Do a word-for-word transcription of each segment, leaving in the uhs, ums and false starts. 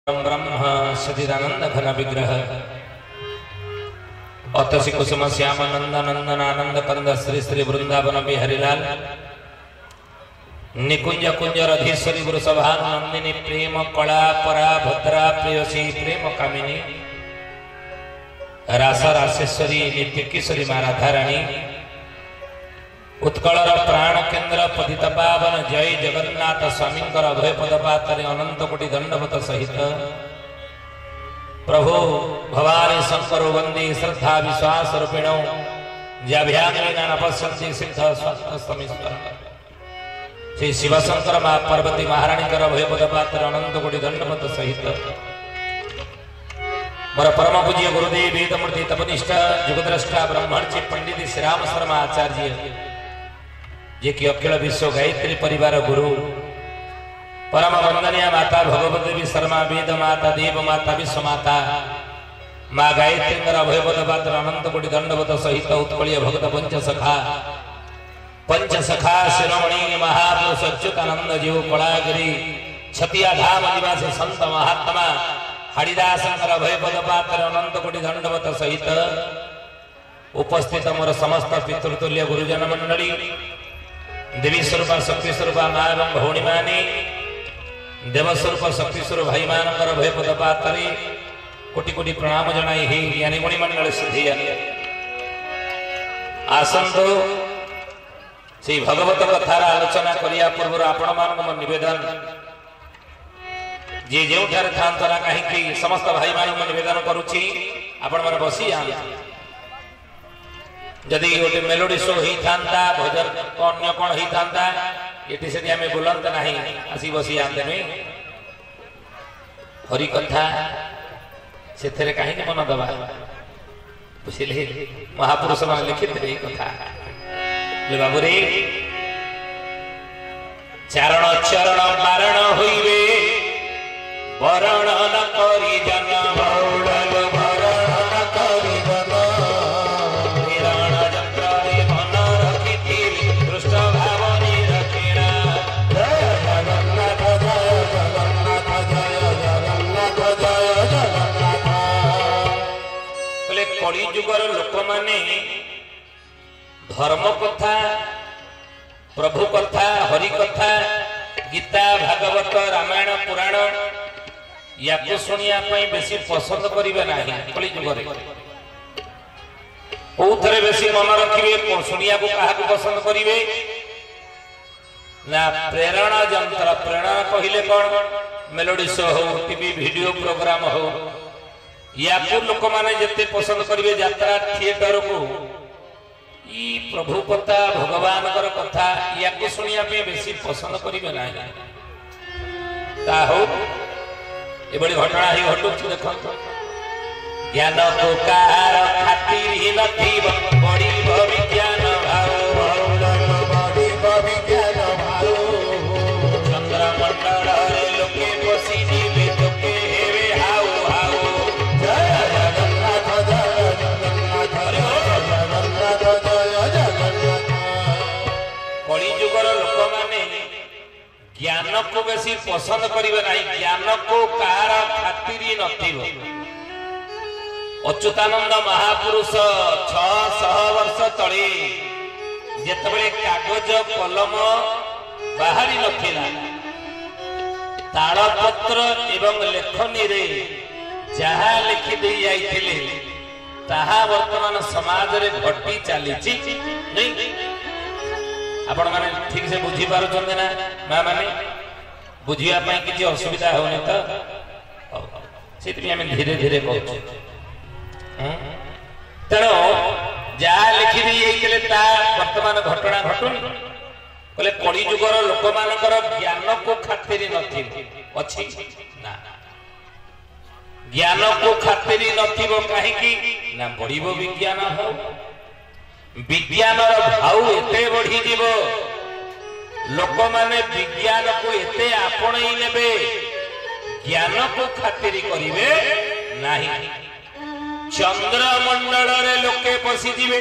ब्रह्म सदिदानंद घन विग्रह अतसी कुसुम श्याम नंद नंदन आनंद कंद श्री श्री वृंदावन बिहारीलाल निकुंज कुंज रधीश्वरी वृषभा नंदिनी प्रेम कला परा भद्रा प्रेयसी प्रेम कामिनी रास रासेश्वरी नित्य किशोरी माँ राधाराणी उत्कलर प्राण केन्द्र पतित पावन जय जगन्नाथ स्वामी अभय पदपातरे अनंत कोटि दंडवत सहित प्रभु भवानी शंकर वंदे श्रद्धा विश्वास रूपिण ज्याभ्यापश्यंती सिद्ध स्वास्थ्य श्री शिवशंकर माँ पार्वती महाराणी अभय पदपात्र अनंत कोटि दंडवत सहित मोर परम पूज्य गुरुदेव वेदमूर्ति तपनिष्ठ जुगद्रष्टा ब्रह्मर्षि पंडित श्री राम शर्मा आचार्य जे कि अखिल विश्व गायत्री परिवार गुरु परम वंदनीय माता भगवती शर्मा वेद माता देव माता विश्व माता माँ गायत्री अभय पदपात्र अनंत कोटि दंडवत सहित उत्कलीय भक्त पंचसखा पंचसखा शिरोमणि महापुरुष अच्युतानंद जीव कलागिरी छतिया धाम निवासी संत महात्मा हरिदास अभय पदपात्र अनंत कोटि दंडवत सहित उपस्थित मोर समस्त पितृतुल्य गुरुजन मंडली देवी स्वरूप शक्ति स्वरूप माँ एवं भौणी मानी देवस्वरूप शक्ति स्वरूप भाई मान अभय पदपात्री कोटि कोटि प्रणाम जनाई ही ज्ञानी गुणी मंडल सिद्धि आसंतु से भगवत कथार आलोचना करिया पूर्व आपण मान निवेदन जे जो था ना कहीं समस्त भाई मान निवेदन करुच्ची आपण मैंने बसी जदि गोटे मेलोडी शो होता भजन अन्य कौन होता ये से आम बुलंत ना आसी बसी आते हरि कथा से कहीं मन दबा बुझे महापुरुष मान लिखित कथा बाबू रे चारण चरण बारण हुए वरण न करी जन बहुड़ल भरण न करी जन हिरण जंत्र मन रखी दृष्ट भावनी रखिणा जय जगन्नाथ जय जगन्नाथ जय जगन्नाथ जय जगन्नाथ बोले कली जुगर लोक माने धर्म कथा प्रभु कथा हरि कथा गीता भागवत रामायण पुराण या शुणिया बेसी पसंद करेंगे ना कली जुगे कौथे बेसी मन रखिए शुणिया क्या पसंद करेंगे ना प्रेरणा जंत्र प्रेरणा कहले कौन मेलोडी शो हो टीवी वीडियो प्रोग्राम हो या लोक मैंने जिते पसंद करेंगे यात्रा थिएटर को ई प्रभु कथा भगवान कथा या शुणिया बेसी पसंद करेंगे ना ये बड़ी घटना ही घटू देख ज्ञान को कार खातिर ही नथी बड़ी विज्ञान चंद्र मंडल लोके बसी जीवे तोके हेवे हाउ हाउ जय जगन्नाथ जय जगन्नाथ जगन्नाथ जय जगन्नाथ कली जुगर लोक माने ज्ञान को बेसी पसंद करेंगे ना ज्ञान को कार खातिर नथिबो अच्युतानंद महापुरुष छह वर्ष तले जेतबेले कागज कलम बाहरी नथिला तालपत्र एवं लेखनी रे जहा लिखि दे जाइथिले ताहा वर्तमान समाज रे घटी चलीची नहीं आपण माने ठीक से बुझी पारुछन ना मां माने बुझिया पई किछि असुविधा होने त सेति में धीरे धीरे कहू तेणु जहा लिखि दी ता वर्तमान घटना घटुनी कहले कली जुगर लोक मानकर ज्ञान को खातिर नथि अछि ना ज्ञान को खातिर नथिबो काहे कि ना बढिबो विज्ञान हो विज्ञान भाव एते बढ़ी जीव लोक माने विज्ञान को एते आपणई नेबे ज्ञान को खातिर करिवे नाही चंद्र मंडल रे लोके पसी जीवे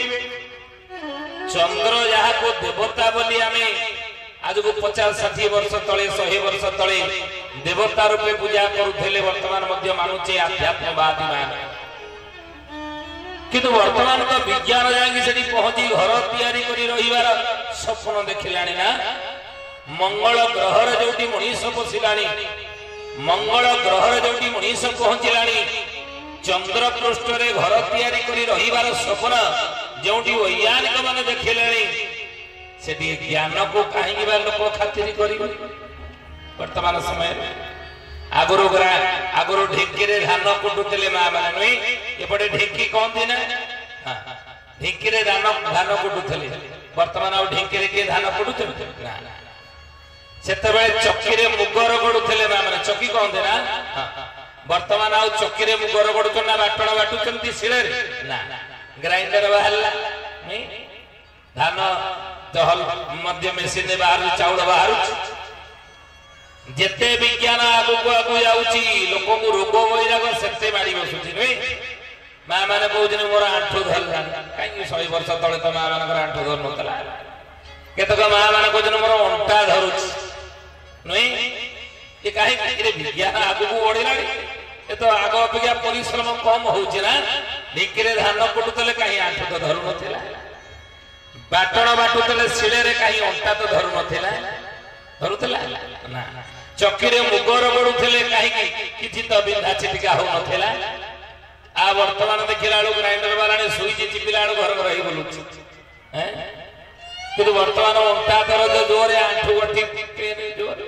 चंद्र जहा को देवता बोली आमे आज को पचास षाठी वर्ष तले सौ वर्ष तले देवता रूपे पूजा करुले वर्तमान मध्य मानुचे आध्यात्मवादी मान किंतु वर्तमान तो विज्ञान जाकि सेठी पहुंची घर तैयारी करी रहिवार सपन देखिलानी ना मंगल ग्रहर जोटी मनीष पशिलानी मंगल ग्रहर जोटी मनीष पहुंचलानी चंद्र पृष्ठ रे घर तैयारी करी रहिवार सपन जोटी वैज्ञानिक माने देखिलानी सेठी ज्ञान को कहीं लोक खातिर करिवे वर्तमान समय आगुरु ग्रा आगुरु ढेकी रे धान कुटुले माँ मैंने नुई एपटे ढेकी कौन थी ना ढेकी रे धान धान कुटुले वर्तमान आ ढेकी रे के धान कुटुले ना सेते चक्की रे मुगर गड़ुले माँ मैंने चक्की कौन थी ना वर्तमान आ चक्की रे मुगर गड़ुच ना बाटण बाटुचंती शिले रे ना ग्राइंडर बाहरला नहीं धान दहल मध्य मेसिन बाहर चाउल बाहर जेते विज्ञान आगु आगु जाउची लोक को रोग वैराग सेते मारी बसुची नुई माँ मैंने कहते मोर आंठू धरला कहीं सौ वर्ष तले तो माँ मान आंठू धर नला केतक माँ मैंने कहते मोर अंटा धरुच नुई ये कहीं विज्ञान आगु बढ़ला ये तो आग अपेक्षा परिश्रम कम होना ढिंकी धान कुटुले कहीं आंठू तो धरु ना बाटण बाटुले शिले कहीं अंटा तो धरु ना धरुला ना चक्की रे मुगर गड़ुले कहीं किसी तो बिंधा छिटिका हो नथिला आ वर्तमान देखिला बेलू ग्राइंडर वाला सुईच चिपिला घर घर ही बोलू कि वर्तमान अंटा दरद जोर आंठू गठी जोर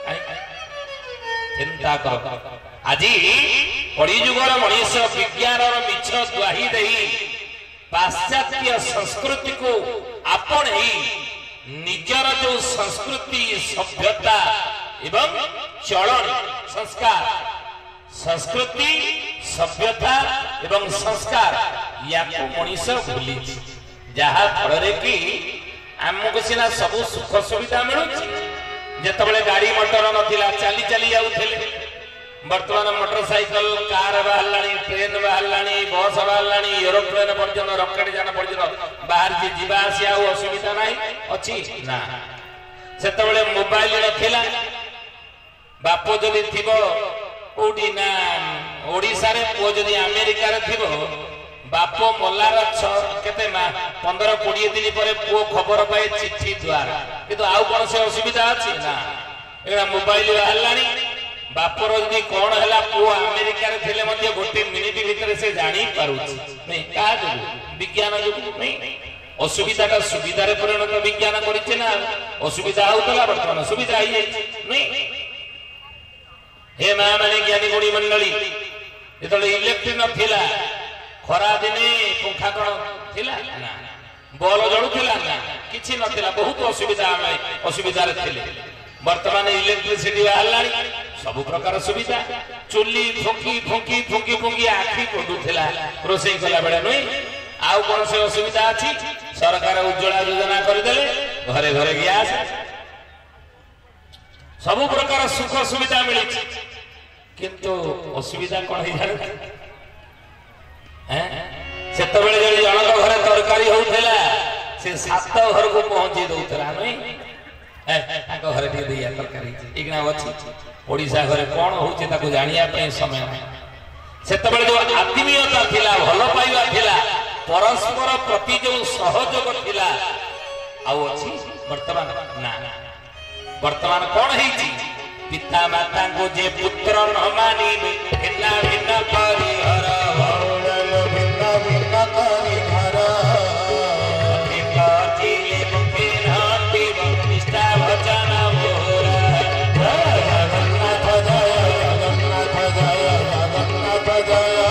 चिंता कर आज कलिजुगर मनीष विज्ञान मिछ द्वाही दे पाश्चात्य संस्कृति को आपण निजर जो संस्कृति सभ्यता एवं चलन संस्कार संस्कृति सभ्यता एवं संस्कार या मनीष भूली जहा फल कि आमको सीना सब सुख सुविधा मिलू जिते गाड़ी मोटर नाला चली चली जाऊे वर्तमान मोटरसाइकल कार बाहर ट्रेन बाहर बस बाहर एरोप्लेन पर्यटन रकेट जान पर्यटन बाहर की जीवा आसिया असुविधा ना अच्छी ना से मोबाइल नथिला बाप जदि थी कौटी ना ओडिशा रे पुओ जदि अमेरिका रे थी बाप मलार केते पंद्रह कोड़े दिन पर पुओ खबर पाए चिट्ठी द्वारा किंतु आउ कौन से असुविधा अच्छी ना एटा मोबाइल बाहर बापर जदि कौन है पुओ अमेरिका रे थिले मध्य गोटे मिनिट भितर से जानी पारुछि नहीं का जो विज्ञान जो नहीं असुविधा सुविधा परिणत विज्ञान करे ना असुविधा होता बर्तमान सुविधा नहीं हे माँ मैंने ज्ञानी गुणी मंडली जो इलेक्ट्रिक नथिला खरा दिने पंखा कौन थिला ना बल जलुला ना किसी नथिला बहुत असुविधा असुविधा वर्तमान इलेक्ट्रिसिटी बाहर सब प्रकार सुविधा चुली फुंकी फुंकी फुंकी फुंकी आखि पड़ूला रोषे कला बेले नुई आउ कौन से असुविधा अच्छी सरकार उज्ज्वला योजना करदेले घरे घरे गैस सब प्रकार सुख सुविधा मिली किंतु असुविधा कौन से जनक घरे तरकारी होता से सात घर को पहुंची दौला नुई घर तरकारी इगना अच्छी ओडिशा घरे कौन हो जानिया समय से जो आत्मीयता थिला भल पाइबा थिला परस्पर प्रति जो सहयोग थिला आउ अछि वर्तमान ना वर्तमान कौन है पिता माता को जे पुत्र न मानी भिन्न भिन्न परिहर भिन्न भिन्न परिहर भजन मोरा जगन्नाथ जय जगन्नाथ जय जगन्नाथ जय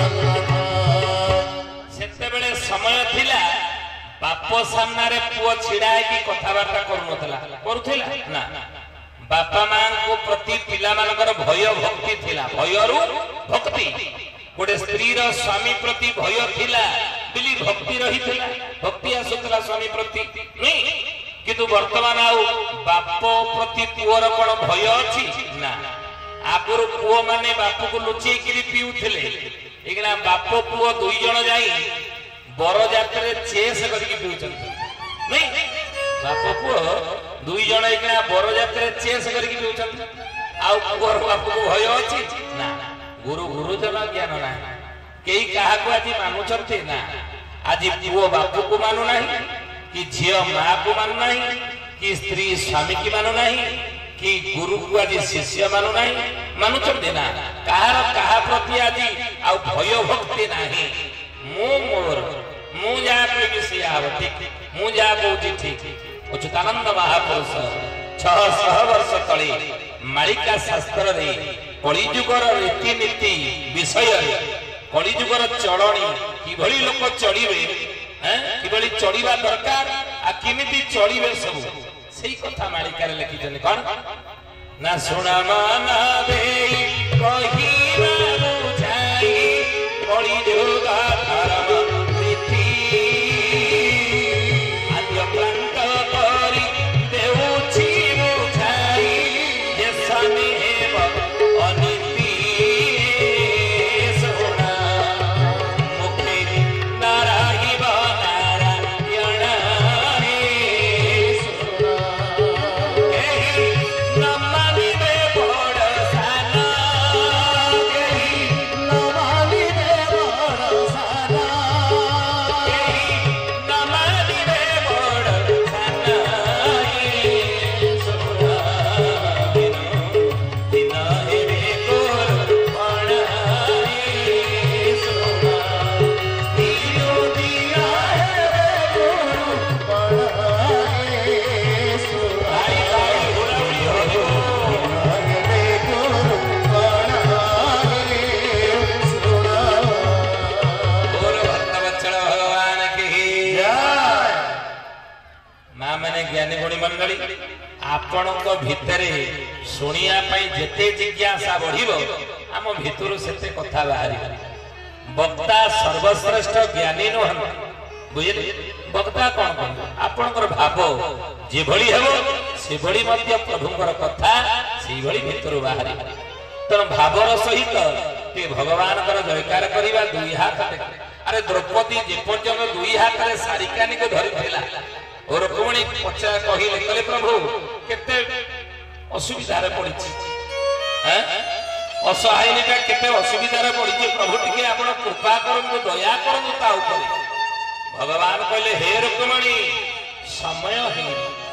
जगन्नाथ सेते समय थिला बाप सामने पुओ छिड़ा की कथबार्ता करुनथला करुथिला ना बापा मां को प्रति पिला मानकर भय भक्ति थिला भयरु भक्ति गोटे स्त्री रो स्वामी प्रति भय थिला बिली भक्ति रही थिला भक्ति आसुतला स्वामी प्रति नहीं किंतु वर्तमान आउ बाप प्रति पुओर कोन भय अछि ना आगुरु पुओ माने बाप को लुचेई किरी पिउथिले एगना बाप पुओ दुई जण जाई बर जात्रे चेस करके पिउचंती नहीं बाप पुओ दुई जण एकना बर जात्रे चेस करके पिउचंती आउ पुअर बापू को भय अछि ना गुरु गुरुजन ज्ञान ना केई काहा को आज मानुचंती ना आज पुओ बापू को मानु नाही कि झियो मां को मानु नाही कि स्त्री स्वामी की मानु नाही कि गुरु को आज शिष्य मानु नाही मानुचंती ना काहार काहा प्रति आज आउ भय भक्ति नाही मु मोर मु जा कोई विषय आव ठीक मु जा कहूची ठीक उच्चतानंद महापुरुष छह सह वर्ष तले मालिका शास्त्र रे कलिजुगर रीतिनीति विषय कलिजुगर चलनी किभली लोक चलिबे हैं किभली चलिबा दरकार आ किमिति चलिबे सब सेही कथा मालिका रे लिखिछन कोन ना सुना माना देई कहिबा बुझाई कलिजुगा धर्म रीति आद्य प्रांत करी देउछि बुझाई जे सने आपण भितरे शुणिया जेते जिज्ञासा बढ़िबो आम भितरु सेते कथा बाहरी वक्ता सर्वश्रेष्ठ ज्ञानी नहन बुझिले वक्ता कोन कोन आपनकर भाव जे भली हेबो से भली मध्य प्रभुंकर कथा से भली भितरु बाहरी तन भावर सहित ते भगवान कर जयकार करिबा दुई हाथ अरे द्रौपदी जे पर्यंत दुई हाथ रे सारिकानी को धरिथिला और रुक्मिणी पचा कहिले कले प्रभु केते असुविधा रे पड़िछि हैं असहायनिका केते असुविधा रे पड़िछि प्रभु टिके आपण कृपा करनु दया करनु ता ऊपर भगवान कहले हे रुक्मिणी समय हे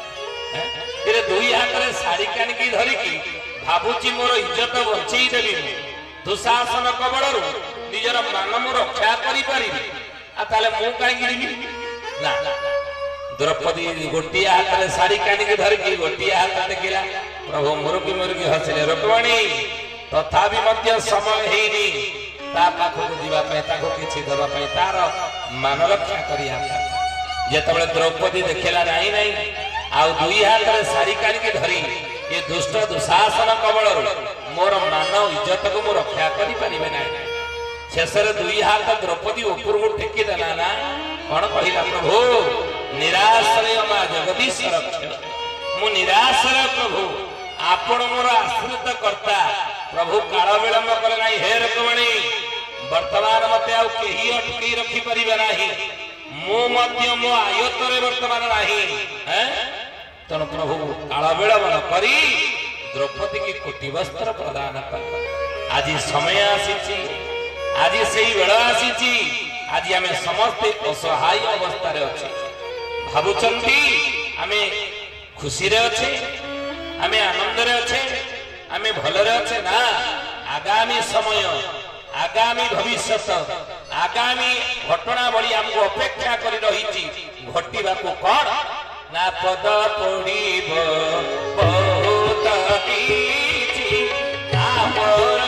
हैं तेरे दुई हाथ रे साड़ी कान की धरि की भाबुची मोर इज्जत बचई देबी दुशासन कबळरु निजर मान मो रक्षा करि परिबी आ ताले मु काई गिरिबी ना द्रौपदी गोटिया हाथ में साड़ी कानी के धर की गोटिया हाथ देखिला प्रभु मुरुकी मुरुकी हसले रुक्मिणी तथापि मध्य समय हेनी ता पाखो को जीवा पे ताको किछि दबा पे तार मान रक्षा करिया जेतबे द्रौपदी देखिला नाही नाही आ दुई हाथ में साड़ी कानी के धरी ये दुष्ट दुशासन कबळर मोर मान इज्जत को मो रक्षा करि परिबे नाही शेषर दुई हाथ द्रौपदी ऊपर को टेकी देला ना कोन कहिला प्रभु निराश्रय मा जगदीश रक्ष मु निराश्रय प्रभु आपण मोर आश्रित करता प्रभु काल विलंब करे नाही हे रुक्मिणी वर्तमान मते आ केही अटकी रखी परिबे नाही मु मध्य मो आयतरे वर्तमान नाही हैं तन प्रभु काल विलंब करी द्रौपदी की कोटि वस्त्र प्रदान कर आज समय आसीची आज सेही बेला आसीची आज आमे समस्त असहाय अवस्था रे अछि भाबुचंती आमे खुशी रे अच्छे आमे आनंद रे अच्छे आमे भल रे अच्छे ना आगामी समय आगामी भविष्य आगामी घटना बड़ी हमको अपेक्षा करी रही घटिबा को कौन ना पद पड़िब बहुत किछि आमर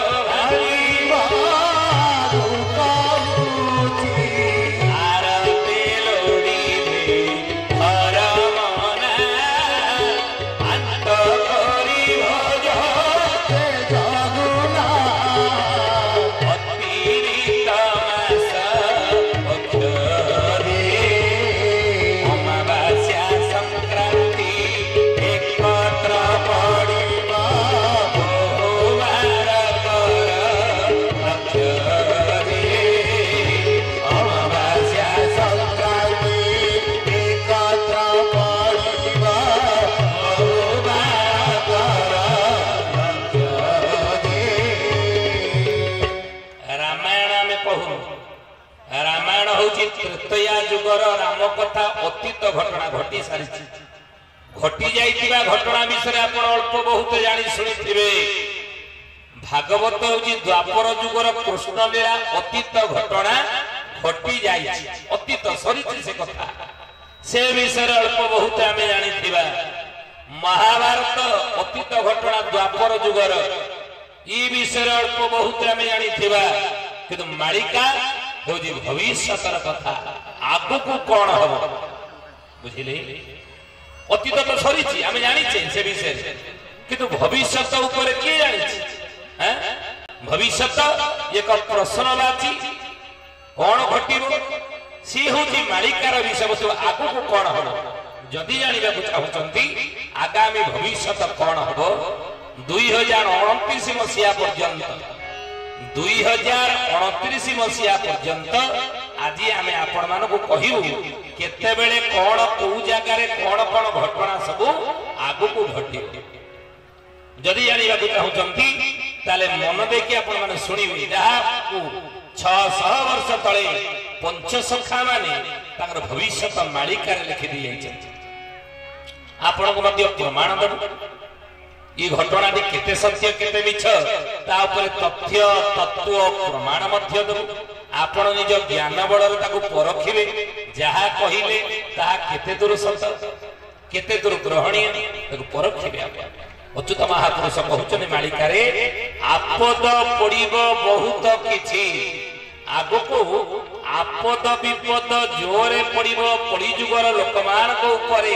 Oh जुगर राम कथा अतीत घटना घटी सारी घटी जाइतिबा घटना विषय आपण अल्प बहुत जानी सुनिथिबे भागवत होची द्वापर जुगर कृष्ण लीला अतीत घटना घटी जाइछि अतीत सरिछि से कथा से विषय अल्प बहुत आमे जानिथिबा महाभारत अतीत घटना द्वापर जुगर ई विषय अल्प बहुत आमे जानिथिबा किंतु मालिका होची भविष्यतर कथा आगु को कोन हबो बुझिले अतीत तो सरिछि आमे जानिछे से विषय किंतु भविष्यत ऊपर के जानिछि हैं भविष्यत एक प्रश्नवाची कौन घटिबो सी होची मालिकार विषय वस्तु आगु को कौन हबो जदि जानिबा को चाहुचंती आगामी भविष्यत कौन हबो दो हज़ार उनतीस मसिया पर्यंत दो हज़ार उनतीस मसिया पर्यंत आज आमे आपण मानको कहिबु केते बेले कौन को जगह रे कौन कौन घटना सब आगु को घटिबो जदि जानिबा को चाहुचंती ताले मन देखि आपण माने सुनिबे जहा को छह सौ वर्ष तले पंचसखा माने ताकर भविष्यत मालिका रे लिखि दिए छै आपण को मध्य प्रमाण दब ई घटना दी केते सत्य केते मिछ ता ऊपर तथ्य तत्व प्रमाण मध्य दब आपण निज ज्ञान बल रे ताको परखिबे जहा कहिले ता केते दूर सत्य केते दूर ग्रहणीय ताको परखिबे आपण अच्युत महापुरुष कहते मालिका रे आपद पड़ब बहुत किछि आगो को आपद विपद जोरे पड़ब कलिजुगर लोक मान को ऊपरे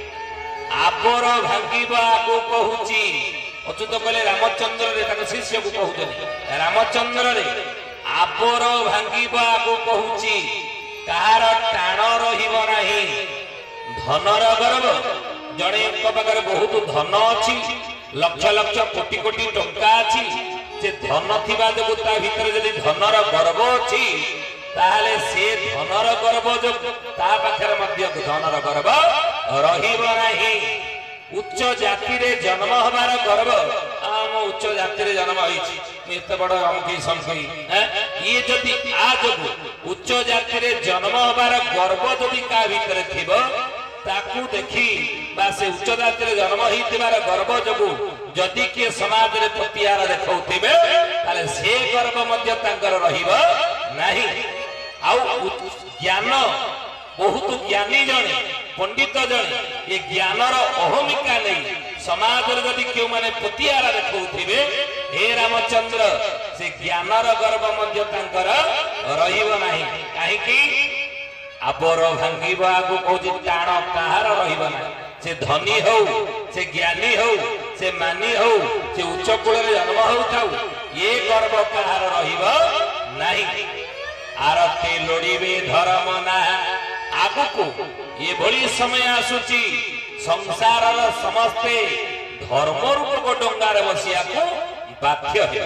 आबर भांगिबा आगो कहूची अच्युत कहले रामचंद्र रे ताको शिष्य को कहउछन रामचंद्र रे आबर भांगिबा आगो कहूची कहार टाण रहिबो नाही धनर गर्व जड़े पाखे बहुत धन अच्छी लक्ष लक्ष कोटी कोटी टंका अच्छी से धन थिबा जो ता भीतर जदि धनर गर्व अच्छी ताहले से धनर गर्व जो ता पाखरे मध्य धनर गर्व रहिबो नाही उच्च जाति रे जन्म हमार गर्व आम उच्च जाति रे जन्म होइछि एते बड़ अमकी संखई हैं ये जदि आ जो उच्च जाति रे जन्म हमार गर्व जदि का भीतर थिबो ताकू देखी बा से उच्च जाति रे जन्म हितिबार गर्व जगु जदि के समाज रे पतियार देखौथिबे ताले से गर्व मध्य तांकर रहिबो नाही आउ ज्ञान बहुत ज्ञानी जने पंडित जने ये ज्ञानर अहमिका नहीं समाज रे जदि केउ माने पतियार देखौथिबे हे रामचंद्र से ज्ञानर गर्व मध्य तांकर रहिबो नाही काहे कि आबर भांगिबा आगु कहूची टाण कहार रहिबो नाही से धनी हो से ज्ञानी हो से मानी हो से उच्च कुल रे जन्म हो थाउ ये गर्व कहार रहिबो नाही आरती लोड़ीबे धर्म ना आगु को ये भली समय आसुची संसार समस्ते धर्म रूप को डंगा रे बसिया को बाध्य हे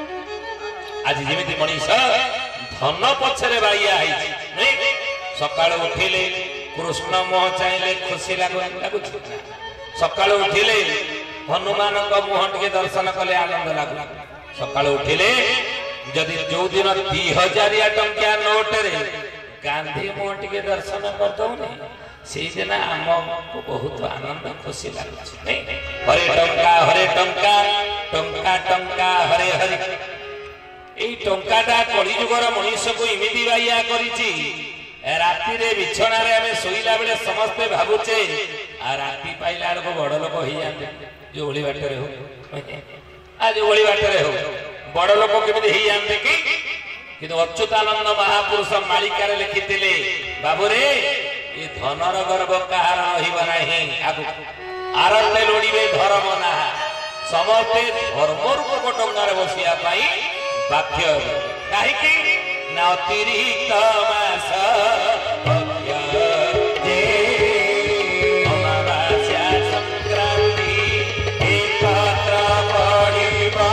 आज जेमिति मनीष धन पछरे बाइया आइछि नै सकाळ उठिले कृष्ण मोह चाहिले खुशी लागु सकाळ उठिले हनुमान को मुह के दर्शन कले आनंद लागु सकाळ उठिले जदि जो दिन दो हज़ार टंका नोट रे गांधी मुह के दर्शन कर दउनी से दिन हमको बहुत आनंद खुशी लागु नै हरे टंका हरे टंका टंका टंका हरे हरे ए टंकाटा कलिजुगर मनुष्य को इमिति बाइया करिछि राति रे बिछना रे हमें सोइला बेले समस्ते भाबुचे आ राति पाइला को बड़ लोक होई जाते जो ओली बाटे हो आज ओली बाटे हो बड़ लोक केमिति होई जाते कि किंतु अच्युतानंद महापुरुष मालिका रे लिखितिले बाबू रे ए धनर गर्व कहार रहिबो नाही आगु आरते लोडीबे धर्म ना समस्ते धर्म रूप कोटंगारे बसिया पाई बाध्य काहे कि ना अतिरिक्त मास भक्य जे अमावास्या संक्रांति एकत्र पड़िबा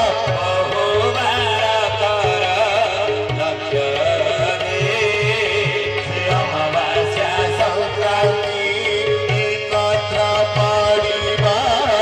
बहुबार कर लक्ष्य रे से अमावास्या संक्रांति एकत्र पड़िबा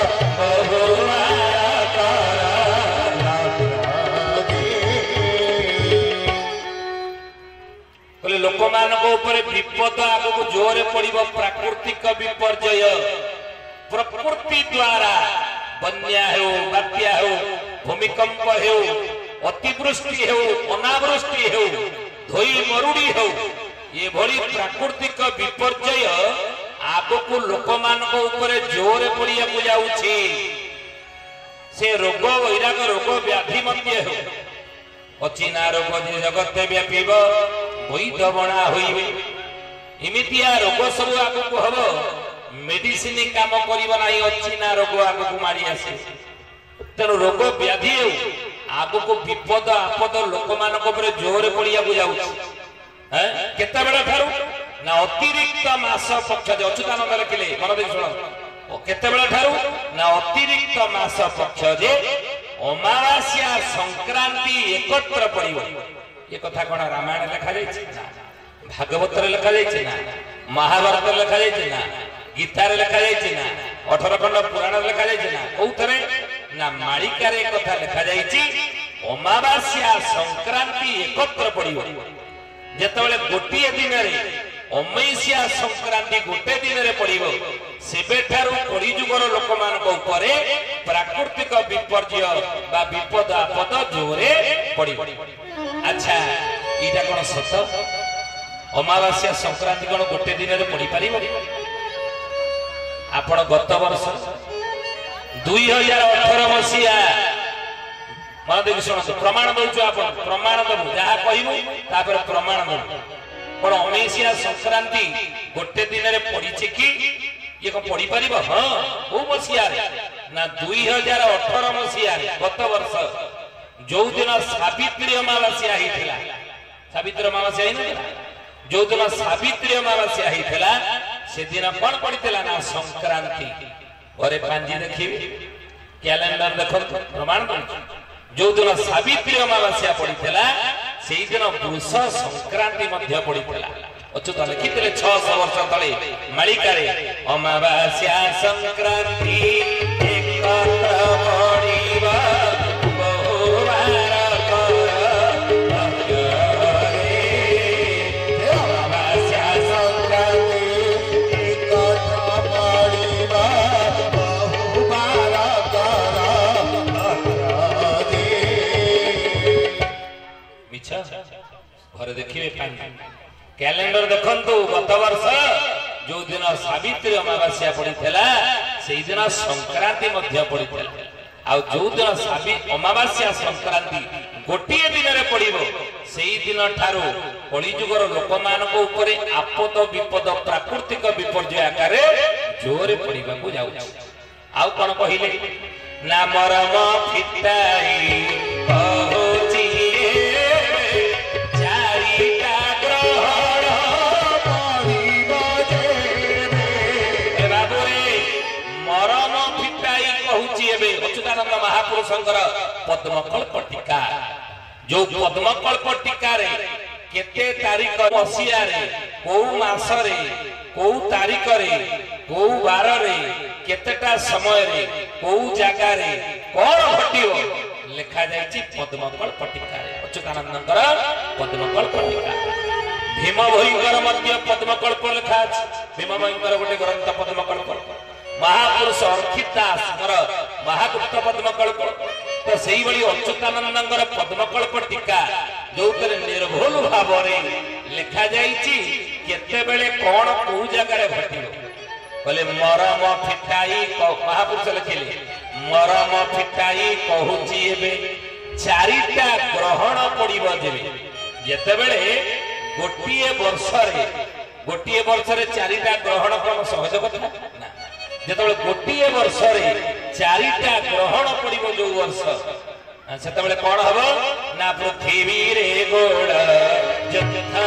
बहुबार कर लक्ष्य लोक मान विपद आगक जोर पड़ो प्राकृतिक विपर्यय प्रकृति द्वारा बन्या हो बात्या हो भूमिकंप हो अतिवृष्टि हो अनावृष्टि हो धोई मरुड़ी हो ये भली प्राकृतिक विपर्यय आगक लोक मान जोर पड़िया जाऊँगी से रोग वैराग रोग व्याधि मध्य हो अचिना रोग जगत व्यापीब वैध बणा होइबे इमितिया रोग सब आगक हम मेडिसिन काम करिबा नाही अचिना रोग आगक मारी आसे तेणु रोग व्याधि हो आगक विपद आपद लोक मानक ऊपर जोर पड़िया जाऊँगी हैं केते बेला थारू ना अतिरिक्त मास पक्ष जे अच्युतानंद लिखिले मन देख सुन केते बेला थारू ना अतिरिक्त मास पक्ष जे अमावास्या संक्रांति एकत्र पड़िबो ये कथा कोन रामायण लिखा जाय छै ना भागवत रे लिखा जाय छै ना महाभारत रे लिखा जाय छै ना गीता रे लिखा जाय छै ना अठारह खंड पुराण रे लिखा जाय छै ना कोथरे ना मालिका रे कथा लिखा जाय छै अमावास्या संक्रांति एकत्र पड़िबो जेतबेले गोटिए दिन रे अमैसिया संक्रांति गोटे दिन रे पड़िबो सेबेठारु कलिजुगर लोक मानक उपरे प्राकृतिक विपर्यय बा विपद आपद जोरे पड़िबो अच्छा इटा कोन सत अमावास्या संक्रांति कोन गोटे दिन रे पड़ी पारिबो आपण गत वर्ष दो हज़ार अठारह मसिया मन देख सुन प्रमाण दउछु आपण प्रमाण दबु जहा कहिबु तापर प्रमाण दबु पण अमेसिया संक्रांति गोटे दिन रे पड़ी छै कि ये को पड़ी परिबो हां ओ मसिया रे ना दो हज़ार अठारह मसिया रे गत वर्ष जो दिन सावित्री अमावास्या हिथिला सावित्री अमावास्या हिथिला जो दिन सावित्री अमावास्या हिथिला से दिन कोन पड़ितला ना संक्रांति ओरे पांजी देखिबे कैलेंडर देखो प्रमाण दउछु जो दिन सावित्री अमावास्या पड़ीला से दिन वृष संक्रांति मध्य पड़ीला अच्युत लिखिते छह सौ वर्ष तले मालिका रे अमावास्या संक्रांति घरे देखिए कैलेंडर देखंतु गत वर्ष जो दिन सावित्री अमावास्या पड़ीला से दिन संक्रांति मध्य पड़ीला आ जो दिन सावि अमावास्या संक्रांति गोटे दिन रे पड़िबो सेही दिन ठारू कलिजुगर लोक मानक ऊपर आपद विपद प्राकृतिक विपर्यय आकार जोरे पड़िबा को जाउछ आ कोन कहिले ना मरम फिटाई पहुची अच्युतानंद महापुरुषंकर पद्मकल्प टीका जो पद्मकल्प टीका रे केते तारीख मसिया रे को मास रे को तारीख रे को बार रे केतेटा समय रे को जगह रे कोन घटियो लिखा जायछि पद्मकल्प टीका रे अच्युतानंदकर पद्मकल्प टीका भीम भयंकर मध्य पद्मकल्प लिखा अछि भीम भयंकर गोटे ग्रंथ पद्मकल्प महापुरुष अर्थिदास महागुप्त पद्मकल्प तो सही बड़ी अच्युतानंदर पद्मकल्प टीका जो निर्भुल भाव लिखा जाते बेले कौन कौ जगार घटिल बोले मरम फिटाई महापुरुष लिखिले मरम फिटाई कहूची चारिटा ग्रहण पड़ो जेते बेले गोटे वर्ष गोटे वर्ष चारिटा ग्रहण कौन सहज कथा ना जो गोटे वर्ष चारिटा ग्रहण पड़ो जो वर्ष से कौन हम ना पृथ्वी रे गोड़ जथा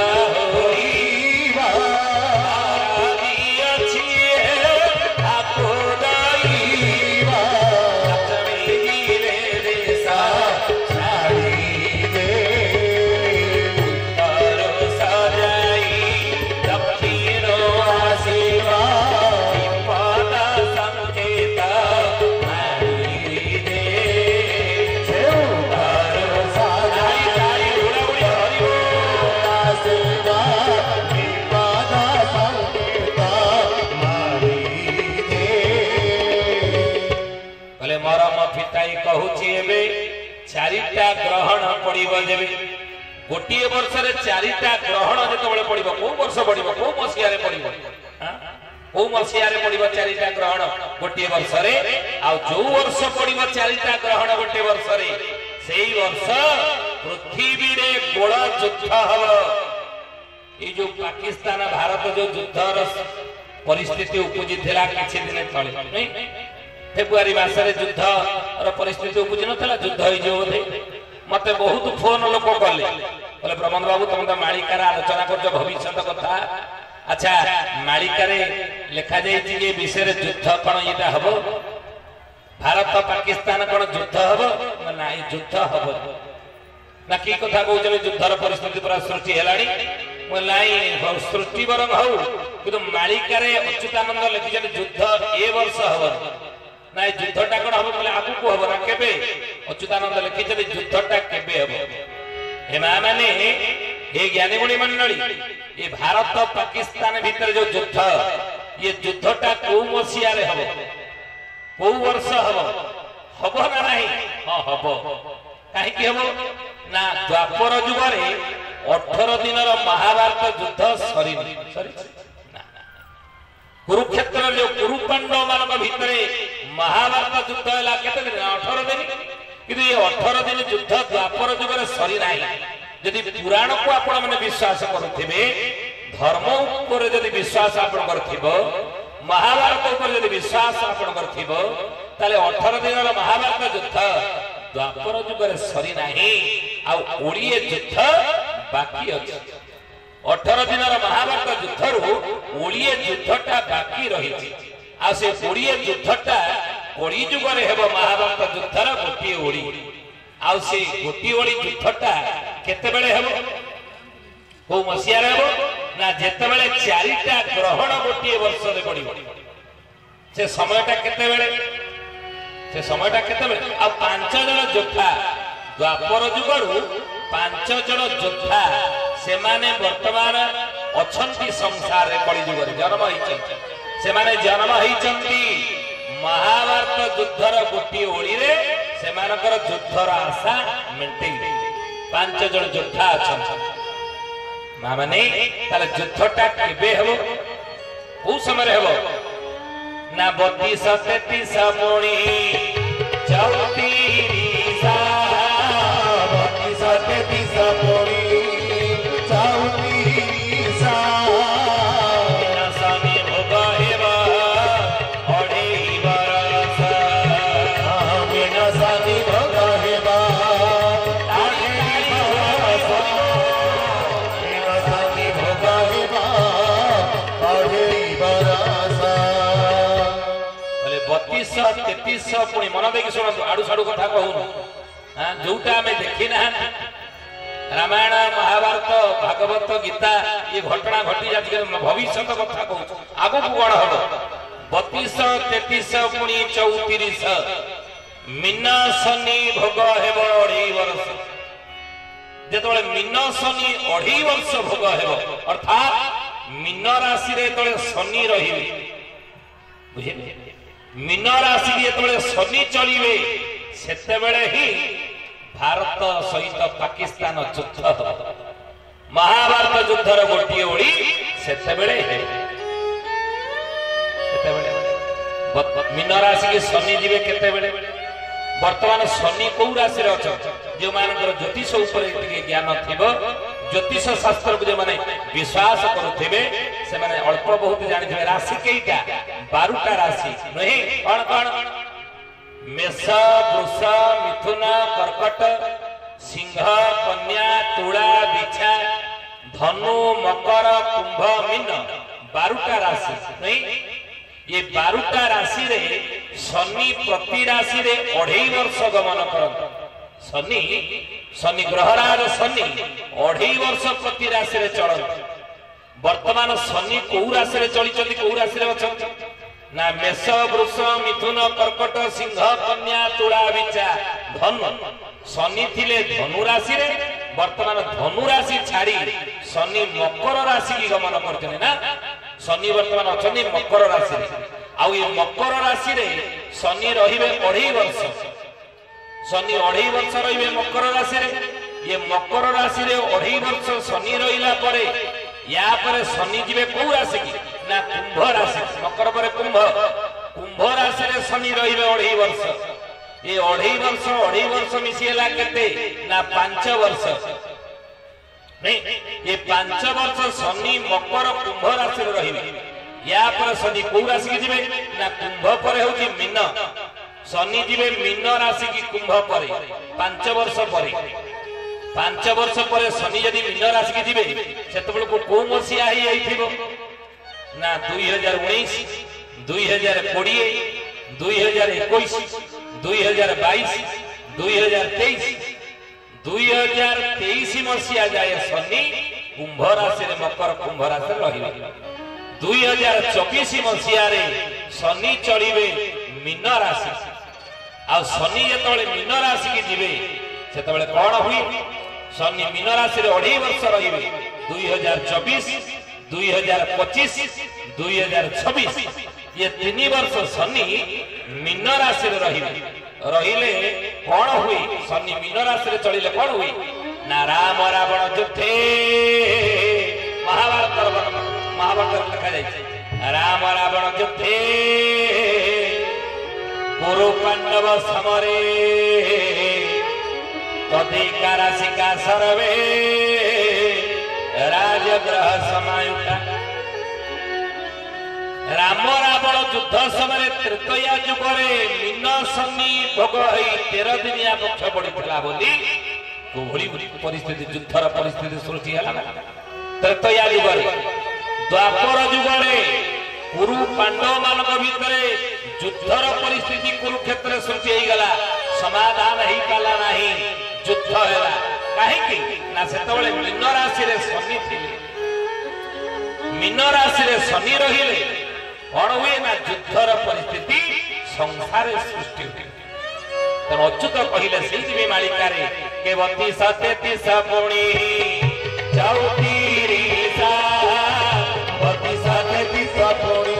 जेबे गोटे वर्ष रे चारिटा ग्रहण जेतबेले पड़िबो को वर्ष पड़िबो को मसिया रे पड़िबो को मसिया रे पड़िबो चारिटा ग्रहण गोटे वर्ष रे आ जो वर्ष पड़िबो चारिटा ग्रहण गोटे वर्ष रे सेई वर्ष पृथ्वी रे बड़ युद्ध हबो। ये जो पाकिस्तान भारत जो युद्धर परिस्थिति उपजी थिला किछि दिन तळे नहीं फेब्रुआरी मासरे युद्धर परिस्थिति उपजी नथला युद्ध होई जो बोधे मते बहुत फोन लोक कले बोले प्रमोद बाबू तुम तो मालिकार आलोचना कर भविष्य कथा अच्छा मालिकार लिखा जाइए ये विषय युद्ध कौन ये हम भारत पाकिस्तान कौन युद्ध हम ना युद्ध हम ना कि कथा कहते युद्धर परिस्थिति पूरा सृष्टि है सृष्टि बर हूँ कि मालिकार अच्युतानंद लिखिं युद्ध ए वर्ष हम ना युद्धटा कौन हम बोले आगु को हम ना केबे अच्युतानंद लिखिं युद्धटा केबे हम हे मां माने हे ज्ञानी गुणी मंडली ये भारत पाकिस्तान भीतर जो युद्ध ये युद्धटा को मसिया रे हबो को वर्ष हबो हबो ना नहीं हां हबो काहे कि हबो ना द्वापर युग रे अठारह दिनर महाभारत युद्ध सरी सरी कुरुक्षेत्र जो कुरु पांडव मान भीतर महाभारत युद्ध है केते दिन अठारह दिन कि ये अठारह दिन युद्ध द्वापर युग रे सरी नाही यदि पुराण को आपण माने विश्वास करुथिबे धर्म ऊपर यदि विश्वास आपण करथिबो महाभारत ऊपर यदि विश्वास आपण करथिबो ताले अठारह दिनर महाभारत युद्ध द्वापर युग रे सरी नाही आ ओडिए युद्ध बाकी अछि अठारह दिनर महाभारत युद्धरु ओडिए युद्धटा बाकी रहिछि आ से ओडिए युद्धटा ओडी युग रे हेबो महाभारत युद्धर गोटी ओडी आ से गोटी ओडी युद्धटा केते बेले हेबो को मसिया रे हेबो ना जेते बेले चारिटा ग्रहण गोटी वर्ष रे पड़िबो से समयटा केते बेले से समयटा केते बेले आ पांच जन योद्धा द्वापर युगरु पांच जन योद्धा से माने वर्तमान अछंती संसार रे कଳି युग रे जन्म हिचंती से माने जन्म हिचंती महाभारत युद्धर गोटी ओडी रे से मानकर युद्धर आशा मेंटेन पांच जन योद्धा अछंती मा माने ताले युद्धटा केबे हेबो को समय हेबो ना बत्तीस तैंतीस मोणी चौतीस बत्तीस तैंतीस मोणी तेतीस पुणी मन देखिए शुणु आड़ू साड़ू कथा कहून जोटा आम देखी ना रामायण महाभारत भागवत गीता ये घटना घटी जाती भविष्य कथा कहूँ आग को कौन हम बतीस तेतीस पुणी चौतीस मीन शनि भोग हेब अढ़ई वर्ष जो मीन शनि अढ़ई वर्ष भोग हेब अर्थात मीन राशि रे शनि रही बुझे मीन राशि जो शनि चलिए से ही भारत सहित पाकिस्तान युद्ध महाभारत युद्धर गोटे ओडी से मीन राशि की शनि जीवे केते वर्तमान शनि कौ राशि जो मानकर ज्योतिष उपर ज्ञान थिबो ज्योतिष शास्त्र को जो माने विश्वास करुथिबे से माने अल्प बहुत जानिथिबे राशि केइटा बारह राशि नहीं कौन कौन मेष वृष मिथुन कर्कट सिंह कन्या तुला बिछा धनु मकर कुंभ मीन बारह राशि नहीं ये बारह राशि रे शनि प्रति राशि रे अढ़ई वर्ष गमन करत शनि शनि ग्रहराज शनि अढ़ई वर्ष प्रति राशि रे चलत वर्तमान शनि कौ राशि रे चली कौ राशि रे अछंती ना मेष वृष मिथुन कर्कट सिंह कन्या तुला बिचा धनु शनि थिले धनु राशि रे वर्तमान धनु राशि छाड़ी शनि मकर राशि की गमन करछने ना शनि वर्तमान अछनी मकर राशि रे आउ ये मकर राशि रे शनि रहिबे अढ़ई वर्ष शनि अढ़ई वर्ष रहिबे मकर राशि रे ये मकर राशि रे अढ़ाई वर्ष शनि रहिला परे या परे शनि जीवे कौ राशि की ना कुंभ राशि मकर पर कुंभ कुंभ राशि रे शनि रहिबे अढ़ाई वर्ष ये अढ़ाई वर्ष अढ़ाई वर्ष मिसिएला केते ना पांच वर्ष नहीं ये पांच वर्ष शनि मकर कुंभ राशि रे रहिबे या पर शनि कौ राशि की जीवे ना कुंभ पर होची मीन शनि जीवे मीन राशि की कुंभ पर पांच वर्ष पर पांच वर्ष पर शनि यदि मीन राशि की जीवे सेतबेल को को मसिया ही आइथिबो ना दुई हजार उन्नीस दुई हजार कोड़िए दुई हजार इक्कीस दुई हजार बाईस दुई हजार तेईस दुई हजार तेईस मसीहा जाए शनि कुंभ राशि मकर कुंभ राशि रहिबे दुई हजार चौबीस मसीहा शनि चलिबे मीन राशि आ शनि जेतबेले मीन राशि की जीवे सेतबेले कौन हुई शनि मीन राशि रे अढ़ाई वर्ष रहिबे दुई हजार चौबीस दुई हजार पच्चीस दुई हजार छब्बीस ये तीन वर्ष शनि मीन राशि रे रहिबे रहिले कौन हुई शनि मीन राशि रे चलिले कौन हुई ना राम रावण युद्धे महाभारत महाभारत लिखा जाए राम रावण युद्धे कुरु पांडव समरे तदिका राशि का सर्वे राजग्रह समायुक्ता राम रावण युद्ध समय तृतीया जुगरे मीन शनि भोग होई तेरह दिनिया पक्ष पड़ता बोली कोभली परिस्थिति युद्धर परिस्थिति सृष्टि है तृतीया जुगरे द्वापर जुगरे कुरु पांडव मान भितर युद्धर परिस्थिति कुरुक्षेत्र सृष्टि हो गला समाधान हो पाला नहीं युद्ध है कहीं ना सेतबेले मीन राशि रे शनि थिले मीन राशि रे शनि रहिले कौन हुए ना युद्धर परिस्थिति संसार सृष्टि हुए तेणु अच्युत कहले से मालिका रे के बत्तीस तेतीस पुणी चौतीस बत्तीस तेतीस पुणी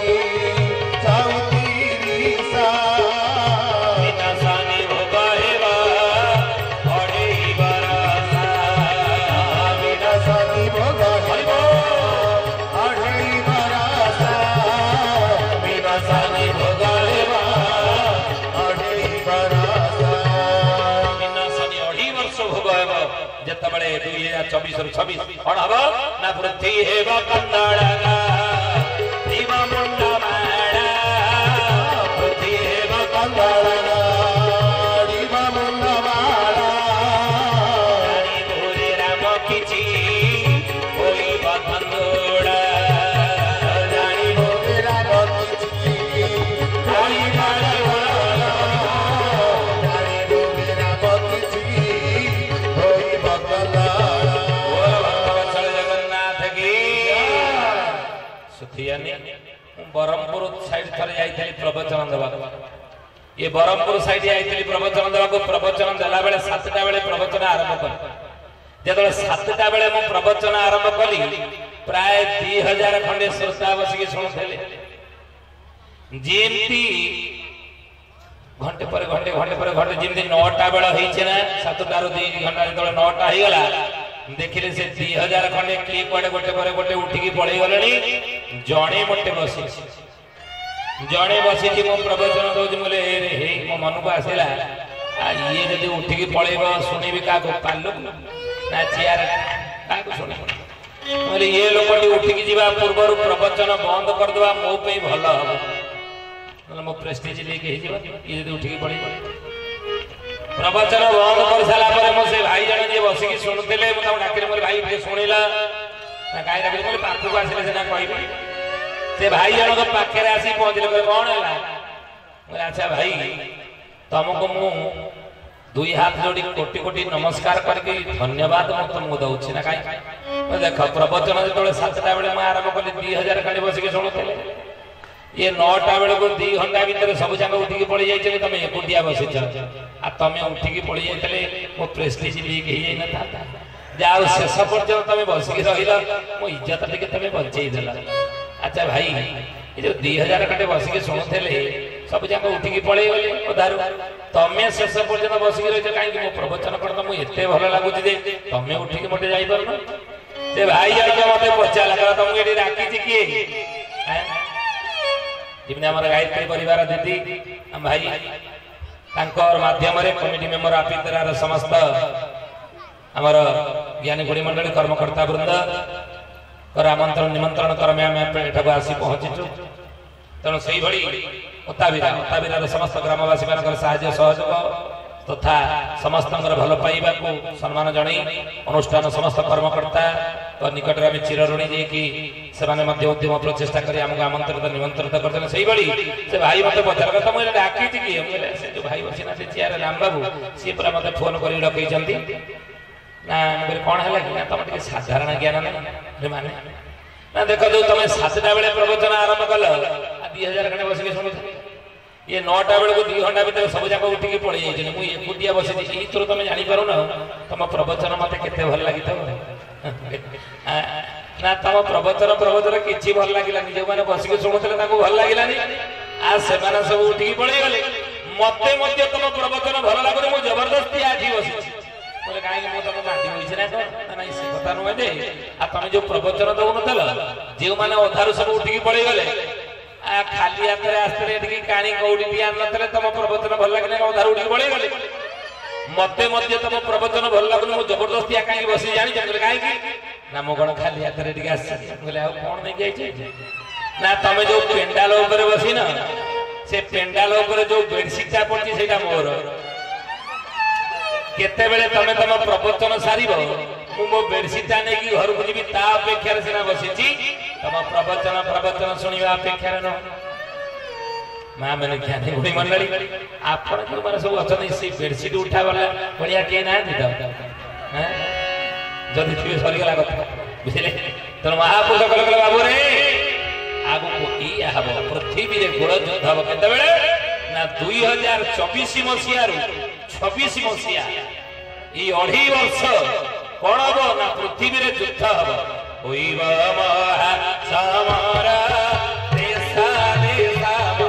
दुई हजार चौबीस छब्बीस और हम ना पृथ्वी हेब कंदड़ा मुंडा माड़ा पृथ्वी हेब कंदड़ा मुंडा माड़ा राम किछि कोई बंधुड़ा रानी भोरे राम किछि कोई बरमपुर साइड थरे जाइथली प्रवचन देवा ये बरमपुर साइड जाइथली प्रवचन देवा को प्रवचन देला बेले सातटा बेले प्रवचन आरंभ कर जेतले सातटा बेले मो प्रवचन आरंभ कली प्राय दो हज़ार खंडे श्रोता बसिके सुनथले जेमती घंटे पर घंटे घंटे पर घंटे जेमती नौटा बेला होइछे ना सातटा रु दो घंटा जेतले नौटा हो गला देखिले से दो हज़ार खंडे की कोडे गोटे पर गोटे उठिकी पळै गलणी जणे मोटे बसी जणे बसी थी मो प्रवचन दउज मोले रे हे मो मन को आसिला आ ये जदी उठिकी पळैबो सुनिबी का को पाल्लु ना चियार का को सुनि मोले ये लोकटी उठिकी जीवा पूर्वरु प्रवचन बंद कर दवा मो पे भलो हबो मो प्रेस्टीज लेके हे जीवा ये जदी उठिकी पळैबो प्रवचन बंद कर साला पर मो से भाई जण जे बसिकी सुनथिले मो ता डाकिले मोर भाई जे सुनिला ना काई डाकिले मोले पाखु को आसिले सेना कहबी से भाई जण को पाखे आसी पहुंचले कोन होला मोर अच्छा भाई तुमको मु दुई हाथ जोड़ी कोटि कोटि नमस्कार करके धन्यवाद मो तुमको दउछि ना काई देख प्रवचन जेतले सातटा बेले म आरंभ कली दो हज़ार खाली बसिकी सुनथिले ये नौटा बेले को दो घंटा भीतर सब जाक उठिकी पड़ी जाइछे तमे एकुटिया बसिछ आ तमे उठिकी पड़ी जाइतले मो प्रेस्टीज लीक हे जाई न था जाओ शेष पर्यंत तमे बसिकी रहिला मो इज्जत टिके तमे बचै देला अच्छा भाई ये जो दो हज़ार खंडे बसिकी सुनथले सब जाक उठिकी पलि गले अधारू तमें शेष पर्यटन बसिक रही कहीं मो प्रवचन कर मुझे भल लगुच तमें उठिकी मत जापर से भाई आज मत पचारा तुमको ये डाकी किए जमी आम गायत्री परिवार दीदी आम भाई माध्यम कमिटी मेम्बर आपितरार समस्त आमर ज्ञानी गुणी मंडली कर्मकर्ता वृंद आमंत्रण निमंत्रण क्रमे आम एठाक आसी पहुंचीचु तेणु से अत्ताबिरा अत्ताबिरार समस्त ग्रामवासी मान साहाय्य सहयोग तथा समस्त भल पाइबा सम्मान जन अनुष्ठान समस्त कर्मकर्ता निकट में चिरऋणी जी से उद्यम प्रचेषा कर आमंत्रित निमंत्रित करते से भाई मत पचार कथा मुझे डाकी किए से जो भाई बसीना से चेयर राम बाबू सी पूरा मत फोन कर डकई ना कौन है कि तुम टे साधारण ज्ञान ना माने ना देख जो तुम सातटा बेले प्रवचन आरंभ कल दी हजार खंडे बसिक शुणु ये नौटा बेलू दी घंटा भितर सब जाक उठिकी पड़े जाइए मुझे एकुटिया बसी ये तुम जापर न तुम प्रवचन मत के भल लगी ना तुम प्रवचन प्रवचन किसी भल लगे जो मैंने बसिक शुणुते भल लगे आ से सब उठिकी पड़े गले मत तुम प्रवचन भल लगे मुझे जबरदस्ती आज बसी कहीं तुम माटी होती ना से कथा नुहे आ तुम जो प्रवचन दौन जो मैंने अधारू सब उठिकी पड़े गले खाली हाथ में आसते काणी कौड़ी दी आन तुम प्रवचन भल लगे अधारू उठिकी पड़े गले मते मध्य तुम प्रवचन भल लगुन मुझे जबरदस्ती कहीं बसी जानी कहीं ना मो कौन खाली हाथ में कौन नहीं ना तुम जो पेंडाल बसी न से पेंडाल जो बेडसीटा पड़ी से मोर केते बेले तमे तम प्रवचन सारी मो बेडसीटा नहीं घर को जी अपेक्षा सीना बसी तुम प्रवचन प्रवचन शुणा अपेक्षा न माँ मैंने ज्ञानी गुणी मंडली आप जो मैंने सब अच्छा से बेडसीट उठा गला बढ़िया किए ना जदि थे सरीगला कथा बुझे तेणु महापुरुष कल कल बाबू रे आगे या हम पृथ्वी में गोड़ युद्ध हम के ना दुई हजार चौबीस मसीह छब्बीस मसीहा ये अढ़ी वर्ष कौन हम ना पृथ्वी में युद्ध हम महासमर देशा देशा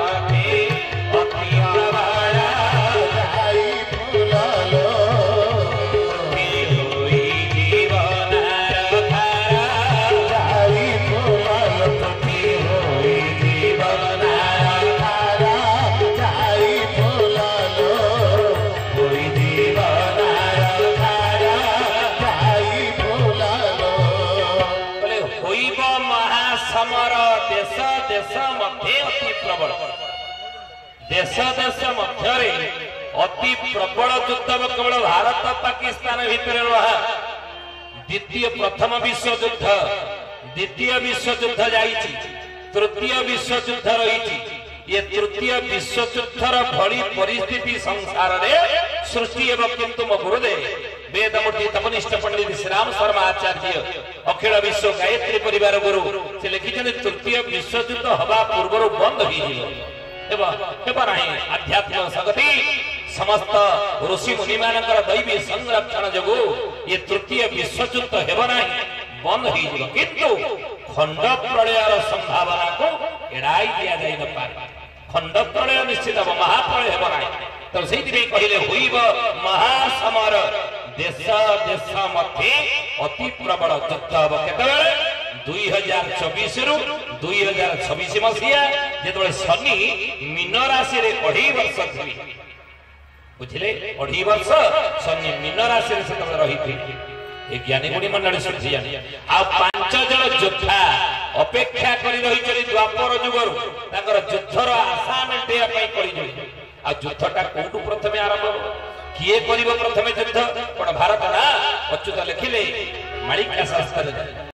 देश देश मध्य अति प्रबल युद्ध केवल भारत पाकिस्तान भितर रहा द्वितीय प्रथम विश्व युद्ध द्वितीय विश्व युद्ध जाइए तृतीय विश्व युद्ध रही ये तृतीय विश्व युद्धर भली परिस्थिति संसार में सृष्टि एवं किंतु मो गुरुदेव वेदमूर्ति तपनिष्ठ पंडित श्रीराम शर्मा आचार्य अखिल विश्व गायत्री परिवार गुरु से लिखिं तृतीय विश्व युद्ध हवा पूर्व बंद हो आध्यात्म संगति समस्त ऋषि मुनि मान दैवी संरक्षण जो ये तृतीय विश्व युद्ध हेबना बंद हो किंतु खंड प्रलयर संभावना को एड़ाई दिया जाए न पारे खंड प्रलय निश्चित हम महाप्रलय हेबना तो से कहले हुईब महासमर देश देश मध्य अति प्रबल युद्ध हम केतबेले दुई हजार चौबीस रु दुई हजार छब्बीस मसीहा जो शनि मीन राशि अढ़ी वर्ष थी बुझे अढ़ी वर्ष शनि मीन राशि से रही थी ज्ञानी गुणी मंडली सुझी जानी आ पांच जन योद्धा अपेक्षा कर रही द्वापर जुगर युद्धर आशा मेटेया कर आ युद्धटा कौटू प्रथम आरंभ किए कर प्रथम युद्ध कौन भारत ना अच्युत लिखिले मालिका शास्त्र